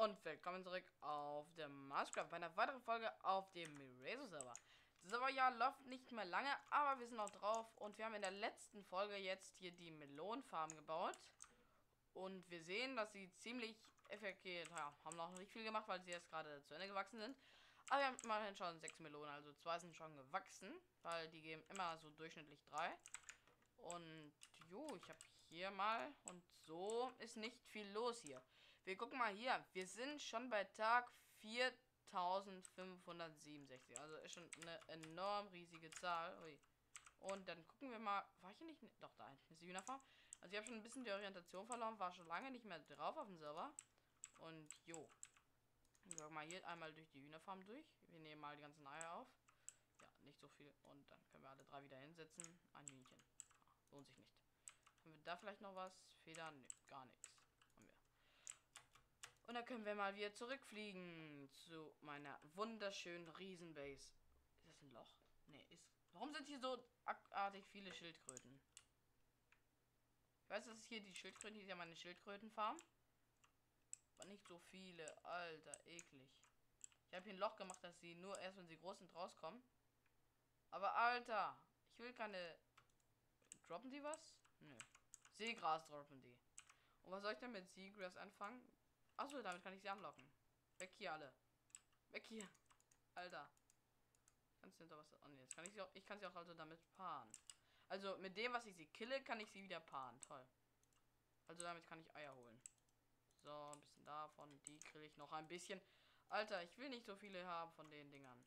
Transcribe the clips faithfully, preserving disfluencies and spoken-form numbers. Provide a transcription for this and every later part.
und willkommen zurück auf dem Minecraft bei einer weiteren Folge auf dem Mirazo Server. Das Server ja läuft nicht mehr lange, aber wir sind noch drauf und wir haben in der letzten Folge jetzt hier die Melonenfarm gebaut. Und wir sehen, dass sie ziemlich effektiv ja, haben noch nicht viel gemacht, weil sie jetzt gerade zu Ende gewachsen sind. Aber wir haben immerhin schon sechs Melonen, also zwei sind schon gewachsen, weil die geben immer so durchschnittlich drei. Und jo, ich habe hier mal und so ist nicht viel los hier. Wir gucken mal hier. Wir sind schon bei Tag viertausendfünfhundertsiebenundsechzig. Also ist schon eine enorm riesige Zahl. Ui. Und dann gucken wir mal. War ich hier nicht? Doch, da hinten ist die Hühnerfarm. Also ich habe schon ein bisschen die Orientation verloren. War schon lange nicht mehr drauf auf dem Server. Und jo. Ich sag mal hier einmal durch die Hühnerfarm durch. Wir nehmen mal die ganzen Eier auf. Ja, nicht so viel. Und dann können wir alle drei wieder hinsetzen. Ein Hühnchen. Lohnt sich nicht. Haben wir da vielleicht noch was? Federn? Nee, gar nichts. Haben wir. Und dann können wir mal wieder zurückfliegen zu meiner wunderschönen Riesenbase. Ist das ein Loch? Nee, ist. Warum sind hier so artig viele Schildkröten? Ich weiß, das ist hier die Schildkröten. Hier ist ja meine Schildkrötenfarm. Aber nicht so viele. Alter, eklig. Ich habe hier ein Loch gemacht, dass sie nur erst, wenn sie groß sind, rauskommen. Aber Alter, ich will keine. Droppen die was? Nö. Seegras droppen die. Und was soll ich denn mit Seegras anfangen? Achso, damit kann ich sie anlocken. Weg hier alle. Weg hier. Alter. Kannst du da was. Oh, nee, jetzt kann ich sie auch. Ich kann sie auch also damit paaren. Also mit dem, was ich sie kille, kann ich sie wieder paaren. Toll. Also damit kann ich Eier holen. So, ein bisschen davon. Die kriege ich noch ein bisschen. Alter, ich will nicht so viele haben von den Dingern.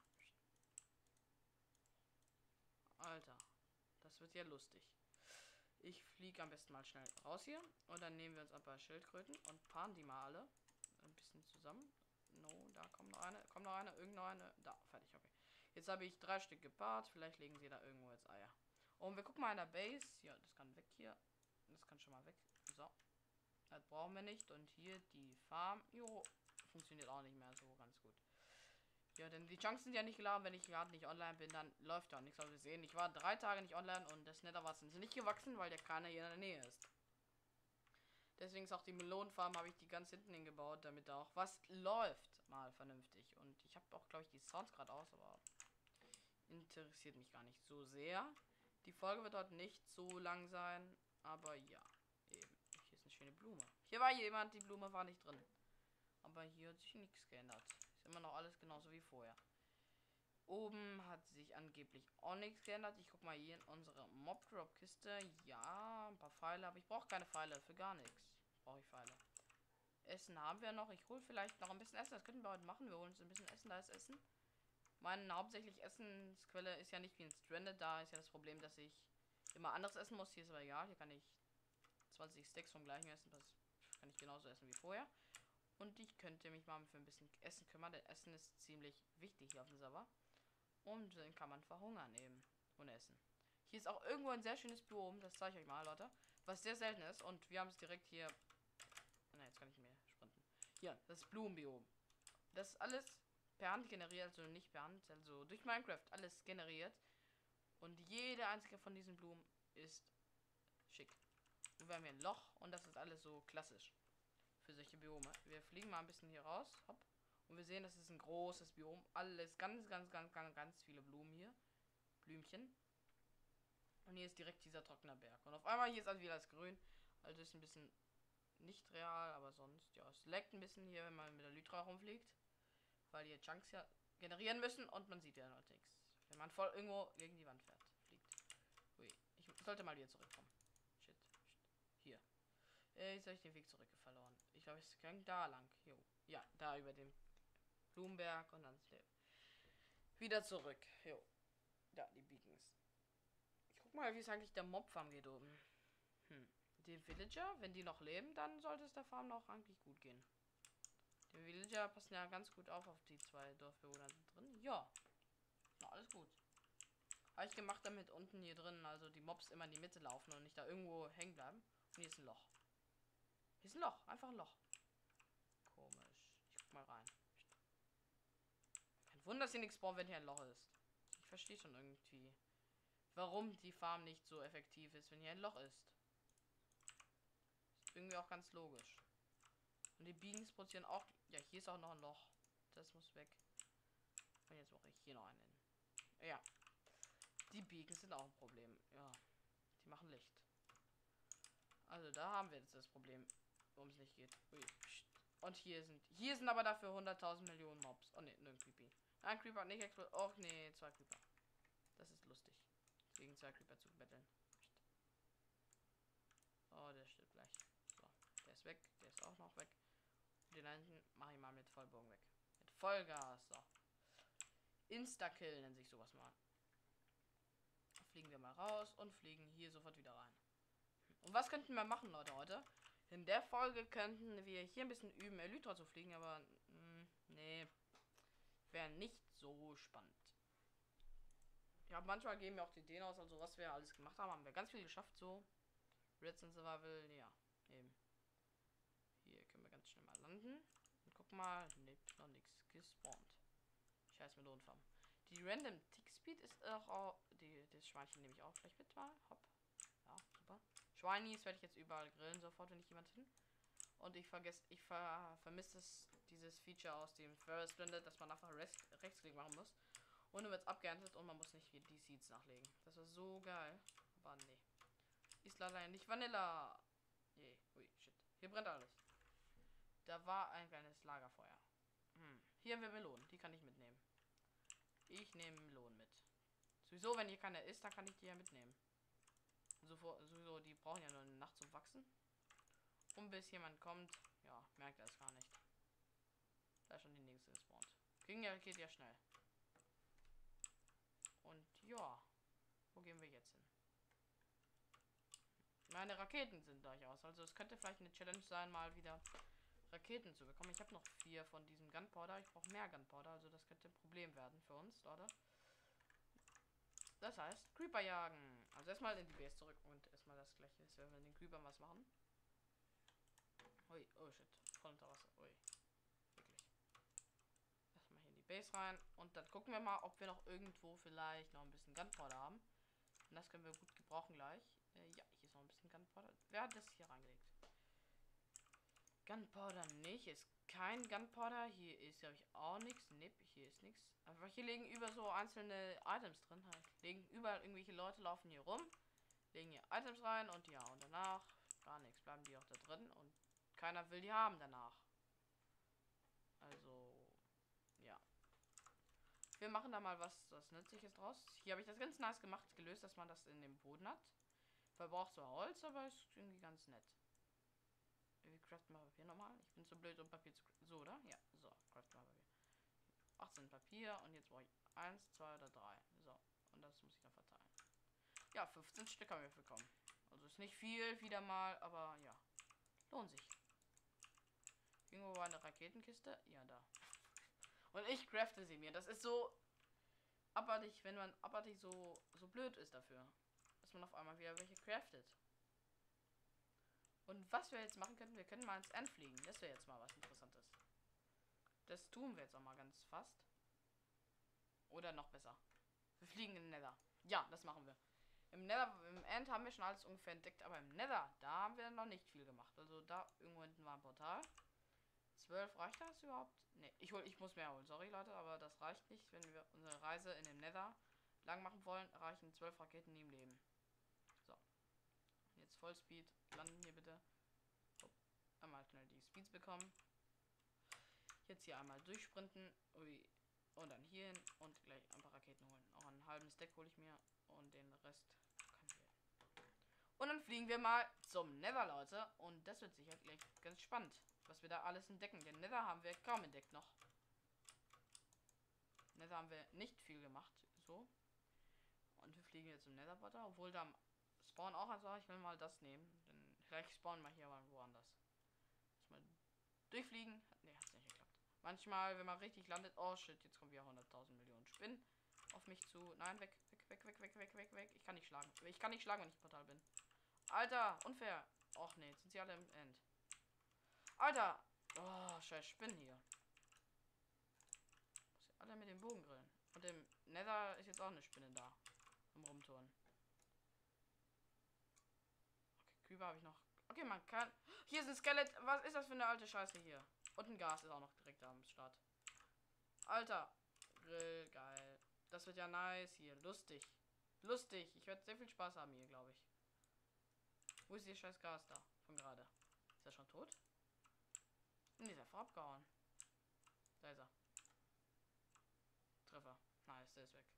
Alter. Das wird ja lustig. Ich fliege am besten mal schnell raus hier. Und dann nehmen wir uns ein paar Schildkröten und paaren die mal alle. Ein bisschen zusammen. No, da kommt noch eine. Kommt noch eine. Irgendwo eine. Da, fertig, okay. Jetzt habe ich drei Stück gepaart. Vielleicht legen sie da irgendwo jetzt Eier. Und wir gucken mal in der Base. Ja, das kann weg hier. Das kann schon mal weg. So. Das brauchen wir nicht. Und hier die Farm. Jo, funktioniert auch nicht mehr so ganz gut. Ja, denn die Chancen sind ja nicht geladen, wenn ich gerade nicht online bin, dann läuft da nichts. Also wir sehen, ich war drei Tage nicht online und das Netherwasser sind nicht gewachsen, weil der keiner hier in der Nähe ist. Deswegen ist auch die Melonenfarm, habe ich die ganz hinten hingebaut, damit da auch was läuft, mal vernünftig. Und ich habe auch, glaube ich, die Sounds gerade aus, aber interessiert mich gar nicht so sehr. Die Folge wird heute nicht so lang sein, aber ja, eben. Hier ist eine schöne Blume. Hier war jemand, die Blume war nicht drin. Aber hier hat sich nichts geändert. Ist immer noch alles genauso wie vorher. Oben hat sich angeblich auch nichts geändert. Ich guck mal hier in unsere Mob Drop Kiste. Ja, ein paar Pfeile, aber ich brauche keine Pfeile für gar nichts. Brauche ich Pfeile. Essen haben wir noch. Ich hole vielleicht noch ein bisschen Essen. Das könnten wir heute machen. Wir holen uns ein bisschen Essen. Da ist Essen. Meine hauptsächlich Essensquelle ist ja nicht wie ein Stranded. Da ist ja das Problem, dass ich immer anderes essen muss. Hier ist aber egal. Hier kann ich zwanzig Stacks vom gleichen essen. Das kann ich genauso essen wie vorher. Und ich könnte mich mal für ein bisschen Essen kümmern. Denn Essen ist ziemlich wichtig hier auf dem Server. Und dann kann man verhungern eben. Ohne Essen. Hier ist auch irgendwo ein sehr schönes Biom. Das zeige ich euch mal, Leute. Was sehr selten ist. Und wir haben es direkt hier. Na, jetzt kann ich mehr sprinten. Hier, das Blumenbiom. Das ist alles per Hand generiert. Also nicht per Hand. Also durch Minecraft alles generiert. Und jede einzige von diesen Blumen ist schick. Und wir haben hier ein Loch. Und das ist alles so klassisch. Für solche Biome. Wir fliegen mal ein bisschen hier raus. Hopp. Und wir sehen, das ist ein großes Biom. Alles ganz, ganz, ganz, ganz, ganz viele Blumen hier. Blümchen. Und hier ist direkt dieser trockene Berg. Und auf einmal hier ist alles wieder das Grün. Also ist ein bisschen nicht real, aber sonst, ja, es leckt ein bisschen hier, wenn man mit der Lytra rumfliegt. Weil hier Chunks ja generieren müssen und man sieht ja noch nichts. Wenn man voll irgendwo gegen die Wand fährt, fliegt. Ui, ich sollte mal hier zurückkommen. Shit. Shit. Hier. Jetzt habe ich den Weg zurück verloren. Ich glaube, es ging da lang. Jo. Ja, da über den Blumenberg und dann wieder zurück. Jo. Da, die Beacons. Ich guck mal, wie es eigentlich der Mob-Farm geht oben. Hm. Die Villager, wenn die noch leben, dann sollte es der Farm noch eigentlich gut gehen. Die Villager passen ja ganz gut auf auf die zwei Dorfbewohner drin. Ja. Na, alles gut. Habe ich gemacht, damit unten hier drin, also die Mobs immer in die Mitte laufen und nicht da irgendwo hängen bleiben. Und hier ist ein Loch. Hier ist ein Loch, einfach ein Loch. Komisch. Ich guck mal rein. Kein Wunder, dass hier nichts braucht, wenn hier ein Loch ist. Ich verstehe schon irgendwie, warum die Farm nicht so effektiv ist, wenn hier ein Loch ist. Ist irgendwie auch ganz logisch. Und die Beacons produzieren auch. Ja, hier ist auch noch ein Loch. Das muss weg. Und jetzt mache ich hier noch einen hin. Ja. Die Beacons sind auch ein Problem. Ja. Die machen Licht. Also da haben wir jetzt das Problem, worum es nicht geht. Ui. Und hier sind. Hier sind aber dafür hunderttausend Millionen Mobs. Oh ne, nur ein Creepy. Ein Creeper hat nicht explodiert. Och nee, zwei Creeper. Das ist lustig. Gegen zwei Creeper zu betteln. Oh, der stirbt gleich. So, der ist weg. Der ist auch noch weg. Den hinten mache ich mal mit Vollbogen weg. Mit Vollgas. So. Insta-Kill nennt sich sowas mal. Fliegen wir mal raus und fliegen hier sofort wieder rein. Und was könnten wir machen, Leute, heute? In der Folge könnten wir hier ein bisschen üben, Elytra zu fliegen, aber mh, nee. Wäre nicht so spannend. Ja, manchmal geben wir auch die Ideen aus, also was wir alles gemacht haben, haben wir ganz viel geschafft, so. Redstone Survival, ja, eben. Hier können wir ganz schnell mal landen. Und guck mal, ne, noch nichts gespawnt. Scheiß Melonenfarm. Die Random Tick Speed ist auch, auch die, das Schweinchen nehme ich auch vielleicht mit mal. Hopp. Ja, super. Schweinis werde ich jetzt überall grillen, sofort, wenn ich jemand hin. Und ich vergesse, ich ver, vermisse es, dieses Feature aus dem Forest Blended, dass man einfach Rechts, Rechtsklick machen muss. Und dann wird es abgeerntet und man muss nicht wie die Seeds nachlegen. Das war so geil. Aber nee. Ist leider nicht Vanilla. Je. Ui, shit. Hier brennt alles. Da war ein kleines Lagerfeuer. Hm. Hier haben wir Melonen. Die kann ich mitnehmen. Ich nehme Melonen mit. Sowieso, wenn hier keiner ist, dann kann ich die ja mitnehmen. Sofort, sowieso, die brauchen ja nur eine Nacht zum Wachsen. Und bis jemand kommt, ja, merkt er es gar nicht. Da ist schon die nächste gespawnt. Ging ja, geht ja schnell. Und ja, wo gehen wir jetzt hin? Meine Raketen sind durchaus. Also es könnte vielleicht eine Challenge sein, mal wieder Raketen zu bekommen. Ich habe noch vier von diesem Gunpowder. Ich brauche mehr Gunpowder. Also das könnte ein Problem werden für uns, Leute. Das heißt, Creeper jagen. Also erstmal in die Base zurück und erstmal das gleiche, wenn wir den Creepern was machen. Ui, oh shit. Voll unter Wasser. Ui. Wirklich. Erstmal hier in die Base rein. Und dann gucken wir mal, ob wir noch irgendwo vielleicht noch ein bisschen Gunpowder haben. Und das können wir gut gebrauchen gleich. Äh, ja, hier ist noch ein bisschen Gunpowder. Wer hat das hier reingelegt? Gunpowder nicht. Ist kein Gunpowder. Hier ist, glaube ich, auch nichts. Nipp, hier ist nichts. Aber hier liegen über so einzelne Items drin. Halt. Liegen überall irgendwelche Leute laufen hier rum. Legen hier Items rein und ja, und danach gar nichts. Bleiben die auch da drin und keiner will die haben danach. Also, ja. Wir machen da mal was, was Nützliches draus. Hier habe ich das ganz nice gemacht, gelöst, dass man das in dem Boden hat. Verbraucht zwar Holz, aber ist irgendwie ganz nett. Wir craften mal Papier nochmal. Ich bin zu blöd, um Papier zu... So, oder? Ja, so, craften mal Papier. achtzehn Papier und jetzt brauche ich eins, zwei oder drei. So, und das muss ich dann verteilen. Ja, fünfzehn Stück haben wir bekommen. Also ist nicht viel, wieder mal, aber ja. Lohnt sich. Irgendwo war eine Raketenkiste. Ja, da. Und ich crafte sie mir. Das ist so abartig, wenn man abartig so, so blöd ist dafür. Dass man auf einmal wieder welche craftet. Und was wir jetzt machen könnten, wir können mal ins End fliegen. Das wäre jetzt mal was Interessantes. Das tun wir jetzt auch mal ganz fast. Oder noch besser. Wir fliegen in den Nether. Ja, das machen wir. Im Nether, im End haben wir schon alles ungefähr entdeckt, aber im Nether, da haben wir noch nicht viel gemacht. Also da irgendwo hinten war ein Portal. zwölf, reicht das überhaupt? Ne, ich hol, ich muss mehr holen. Sorry Leute, aber das reicht nicht. Wenn wir unsere Reise in den Nether lang machen wollen, reichen zwölf Raketen nie im Leben. So. Jetzt Vollspeed. Landen hier bitte. Hopp. Einmal schnell die Speeds bekommen. Jetzt hier einmal durchsprinten. Ui. Und dann hier hin und gleich ein paar Raketen holen. Auch einen halben Stack hole ich mir. Und den Rest können wir. Und dann fliegen wir mal zum Nether, Leute. Und das wird sicher gleich ganz spannend, was wir da alles entdecken. Den Nether haben wir kaum entdeckt noch. Nether haben wir nicht viel gemacht. So. Und wir fliegen jetzt zum Nether-Portal. Obwohl da Spawn auch eins war. Ich will mal das nehmen. Denn vielleicht spawnen wir hier mal woanders. Mal durchfliegen. Ne, hat's nicht geklappt. Manchmal, wenn man richtig landet. Oh shit, jetzt kommen wieder hunderttausend Millionen Spinnen auf mich zu. Nein, weg, weg, weg, weg, weg, weg, weg, weg. Ich kann nicht schlagen. Ich kann nicht schlagen, wenn ich im Portal bin. Alter, unfair. Och ne, jetzt sind sie alle im End. Alter. Oh, scheiß Spinnen hier. Muss ich alle mit dem Bogen grillen. Und im Nether ist jetzt auch eine Spinne da. Im Rumtouren. Okay, Creeper habe ich noch. Okay, man kann. Hier ist ein Skelett. Was ist das für eine alte Scheiße hier? Und ein Gas ist auch noch direkt am Start. Alter. Grill, geil. Das wird ja nice hier. Lustig. Lustig. Ich werde sehr viel Spaß haben hier, glaube ich. Wo ist die scheiß Gas da? Von gerade. Ist er schon tot? Nee, ist er abgehauen. Da ist er. Treffer. Nice, der ist weg.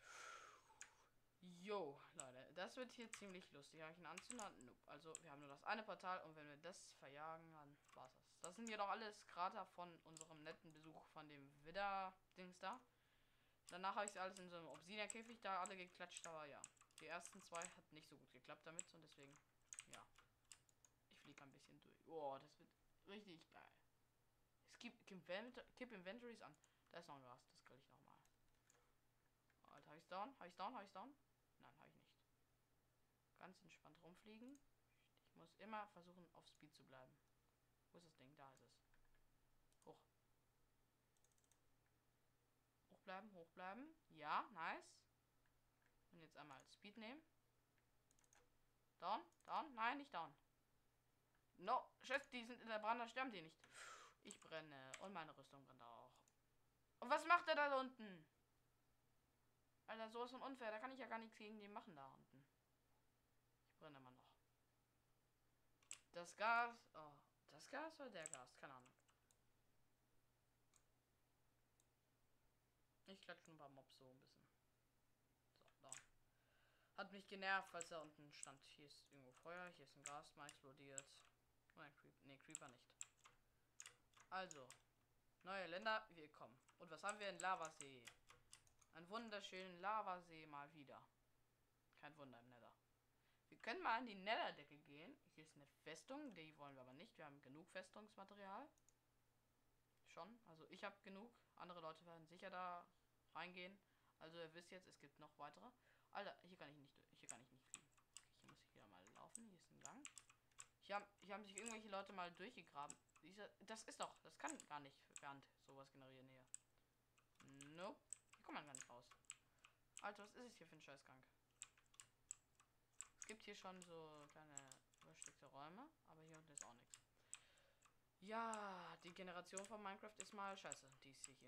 Jo, Leute, das wird hier ziemlich lustig. Habe ich einen Anzünder? Nope. Also, wir haben nur das eine Portal und wenn wir das verjagen, dann war's das. Das sind ja doch alles Krater von unserem netten Besuch von dem Widder-Dings da. Danach habe ich alles in so einem Obsidian-Käfig da alle geklatscht, aber ja. Die ersten zwei hat nicht so gut geklappt damit und deswegen, ja. Ich fliege ein bisschen durch. Oh, das wird richtig geil. Skip Keep Inventories an. Da ist noch ein Gas, das grill ich nochmal. Alter, habe ich's down? Habe ich's down? Habe ich's down? Nein, habe ich nicht. Ganz entspannt rumfliegen. Ich muss immer versuchen, auf Speed zu bleiben. Wo ist das Ding? Da ist es. Hoch. Hochbleiben, hochbleiben. Ja, nice. Und jetzt einmal Speed nehmen. Down, down. Nein, nicht down. No, Chef, die sind in der Brand, da sterben die nicht. Ich brenne. Und meine Rüstung brennt auch. Und was macht er da unten? Alter, sowas von unfair. Da kann ich ja gar nichts gegen den machen da unten. Ich brenne immer noch. Das Gas. Oh, das Gas oder der Gas? Keine Ahnung. Ich klatsche ein paar Mobs so ein bisschen. So, da. Hat mich genervt, weil es da unten stand. Hier ist irgendwo Feuer, hier ist ein Gas, mal explodiert. Oh, ein Creep. Nee, Creeper nicht. Also, neue Länder, wir kommen. Und was haben wir in Lavasee? Einen wunderschönen Lavasee mal wieder. Kein Wunder im Nether. Wir können mal an die Netherdecke gehen. Hier ist eine Festung, die wollen wir aber nicht. Wir haben genug Festungsmaterial. Schon. Also ich habe genug. Andere Leute werden sicher da reingehen. Also ihr wisst jetzt, es gibt noch weitere. Alter, hier kann ich nicht, hier kann ich nicht fliegen. Okay, hier muss ich wieder mal laufen. Hier ist ein Gang. Hier haben, hier haben sich irgendwelche Leute mal durchgegraben. Dieser, das ist doch, das kann gar nicht Bernd sowas generieren hier. Nope. Hier kommt man gar nicht raus. Alter, was ist es hier für ein Scheißgang? Es gibt hier schon so kleine übersteckte Räume, aber hier unten ist auch nichts. Ja, die Generation von Minecraft ist mal scheiße, die ist hier.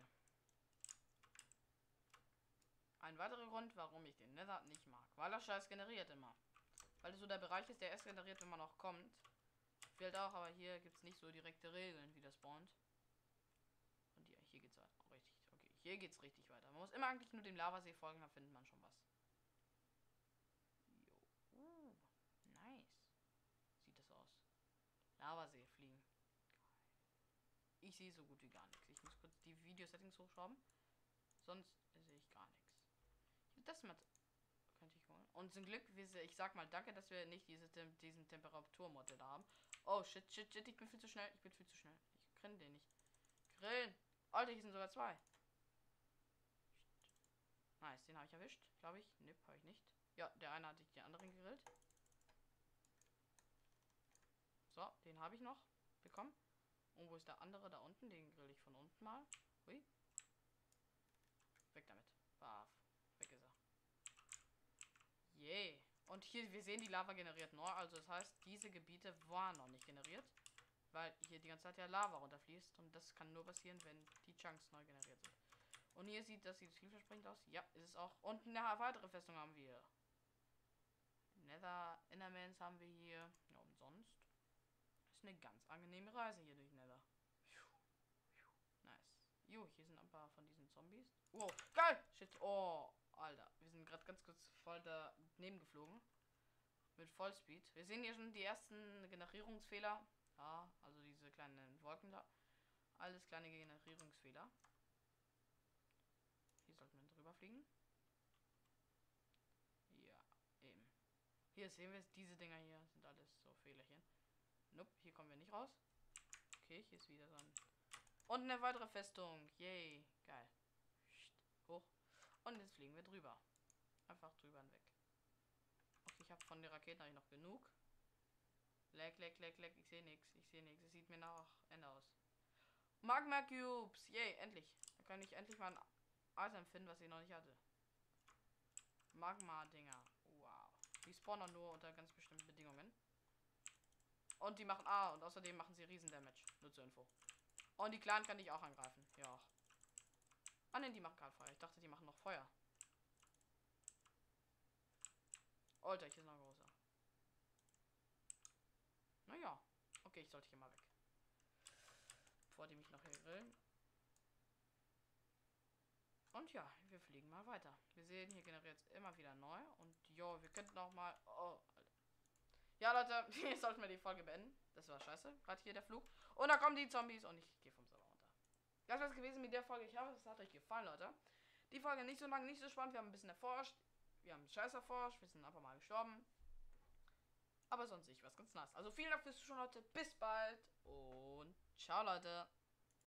Ein weiterer Grund, warum ich den Nether nicht mag. Weil er Scheiß generiert immer. Weil es so der Bereich ist, der erst generiert, wenn man noch kommt. Fehlt auch, aber hier gibt es nicht so direkte Regeln, wie das spawnt. Und hier, hier geht's weiter. Oh, richtig. Okay, hier geht's richtig weiter. Man muss immer eigentlich nur dem Lavasee folgen, da findet man schon was. Jo. Uh, nice. Sieht das aus. Lavasee fliegen. Ich sehe so gut wie gar nichts. Ich muss kurz die Video-Settings hochschrauben. Sonst sehe ich gar nichts. Das mal könnte ich holen. Und zum Glück, ich sag mal danke, dass wir nicht diese, diesen Temperaturmodell haben. Oh shit, shit, shit, ich bin viel zu schnell. Ich bin viel zu schnell. Ich grill den nicht. Grillen. Alter, hier sind sogar zwei. Nice, den habe ich erwischt, glaube ich. Nip, habe ich nicht. Ja, der eine hatte ich den anderen gegrillt. So, den habe ich noch bekommen. Und wo ist der andere da unten? Den grill ich von unten mal. Hui. Weg damit. Baf. Weg ist er. Yay. Und hier, wir sehen, die Lava generiert neu. Also das heißt, diese Gebiete waren noch nicht generiert. Weil hier die ganze Zeit ja Lava runterfließt. Und das kann nur passieren, wenn die Chunks neu generiert sind. Und hier sieht das sieht vielversprechend aus. Ja, ist es auch. Und eine weitere Festung haben wir. Nether Endermans haben wir hier. Ja, umsonst. Ist eine ganz angenehme Reise hier durch Nether. Nice. Jo, hier sind ein paar von diesen Zombies. Wow, geil! Shit, oh, Alter. Wir sind gerade ganz kurz voll daneben geflogen. Mit Vollspeed. Wir sehen hier schon die ersten Generierungsfehler. Ja, also diese kleinen Wolken da. Alles kleine Generierungsfehler. Hier sollten wir drüber fliegen. Ja, eben. Hier sehen wir es, diese Dinger hier sind alles so Fehlerchen. Nope, hier kommen wir nicht raus. Okay, hier ist wieder so ein... Und eine weitere Festung. Yay, geil. Hoch. Und jetzt fliegen wir drüber. Einfach drüber und weg. Okay, ich habe von den Raketen eigentlich noch genug. Leck, leck, leck, leck. Ich sehe nichts. Ich sehe nichts. Es sieht mir nach Ende aus. Magma Cubes. Yay, endlich. Da kann ich endlich mal ein Item finden, was ich noch nicht hatte. Magma-Dinger. Wow. Die spawnen nur unter ganz bestimmten Bedingungen. Und die machen... Ah, und außerdem machen sie riesen Damage. Nur zur Info. Und die Kleinen kann ich auch angreifen. Ja. Ah, ne, die machen gerade Feuer. Ich dachte, die machen noch Feuer. Alter, hier ist noch ein großer. Naja. Okay, ich sollte hier mal weg. Bevor die mich noch hier grillen. Und ja, wir fliegen mal weiter. Wir sehen, hier generiert es immer wieder neu. Und jo, wir könnten auch mal... Oh, Alter. Ja, Leute, hier sollten wir die Folge beenden. Das war scheiße. Gerade hier der Flug. Und da kommen die Zombies und ich gehe vom Server runter. Das war's gewesen mit der Folge. Ich hoffe, es hat euch gefallen, Leute. Die Folge nicht so lang, nicht so spannend. Wir haben ein bisschen erforscht. Wir haben Scheiß erforscht. Wir sind einfach mal gestorben. Aber sonst nicht was ganz nice. Also vielen Dank fürs Zuschauen, Leute. Bis bald. Und ciao, Leute.